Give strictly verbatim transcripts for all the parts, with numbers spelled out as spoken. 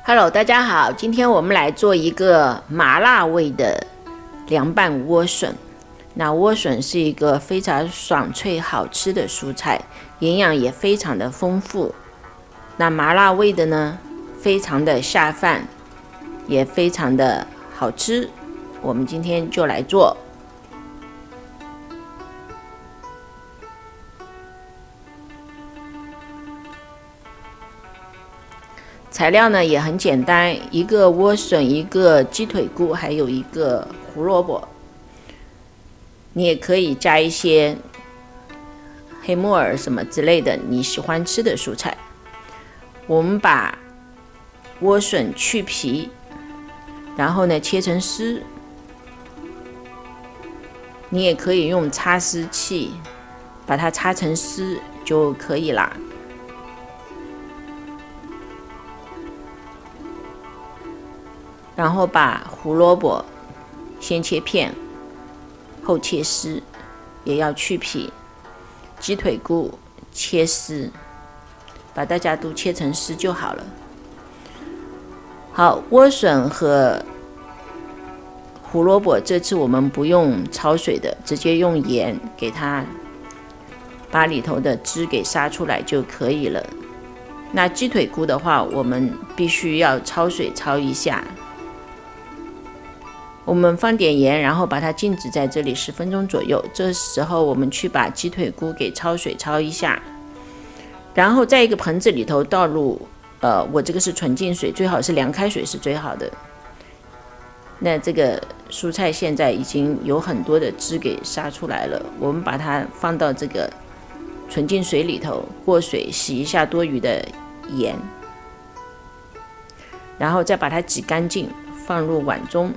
Hello， 大家好，今天我们来做一个麻辣味的凉拌莴笋。那莴笋是一个非常爽脆好吃的蔬菜，营养也非常的丰富。那麻辣味的呢，非常的下饭，也非常的好吃。我们今天就来做。材料呢也很简单，一个莴笋，一个鸡腿菇，还有一个胡萝卜。你也可以加一些黑木耳什么之类的你喜欢吃的蔬菜。我们把莴笋去皮，然后呢切成丝。你也可以用擦丝器把它擦成丝就可以啦。然后把胡萝卜先切片，后切丝，也要去皮。鸡腿菇切丝，把大家都切成丝就好了。好，莴笋和胡萝卜这次我们不用焯水的，直接用盐给它把里头的汁给杀出来就可以了。那鸡腿菇的话，我们必须要焯水焯一下。我们放点盐，然后把它静止在这里十分钟左右。这时候我们去把鸡腿菇给焯水焯一下，然后在一个盆子里头倒入，呃，我这个是纯净水，最好是凉开水是最好的。那这个蔬菜现在已经有很多的汁给杀出来了，我们把它放到这个纯净水里头，过水洗一下多余的盐，然后再把它挤干净，放入碗中。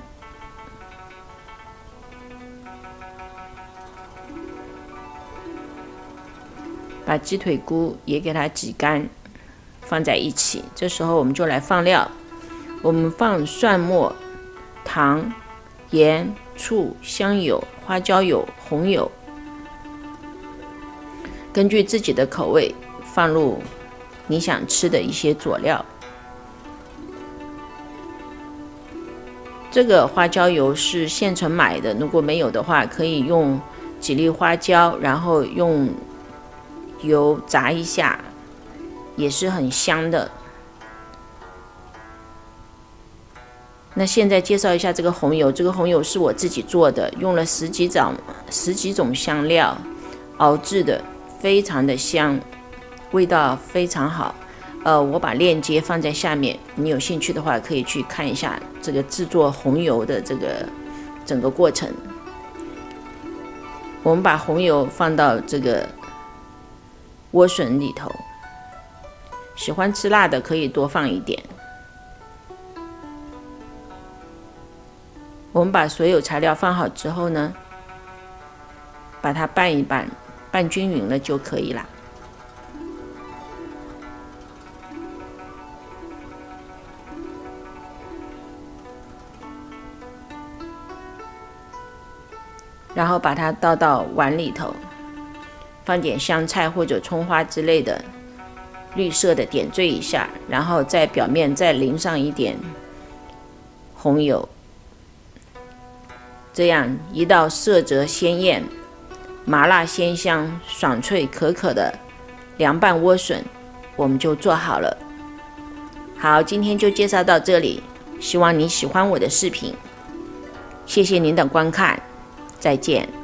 把鸡腿菇也给它挤干，放在一起。这时候我们就来放料，我们放蒜末、糖、盐、醋、香油、花椒油、红油，根据自己的口味放入你想吃的一些佐料。这个花椒油是现成买的，如果没有的话，可以用几粒花椒，然后用油炸一下，也是很香的。那现在介绍一下这个红油，这个红油是我自己做的，用了十几种十几种香料熬制的，非常的香，味道非常好。呃，我把链接放在下面，你有兴趣的话可以去看一下这个制作红油的这个整个过程。我们把红油放到这个莴笋里头，喜欢吃辣的可以多放一点。我们把所有材料放好之后呢，把它拌一拌，拌均匀了就可以了。然后把它倒到碗里头，放点香菜或者葱花之类的绿色的点缀一下，然后在表面再淋上一点红油，这样一道色泽鲜艳、麻辣鲜香、爽脆可可的凉拌莴笋我们就做好了。好，今天就介绍到这里，希望你喜欢我的视频，谢谢您的观看，再见。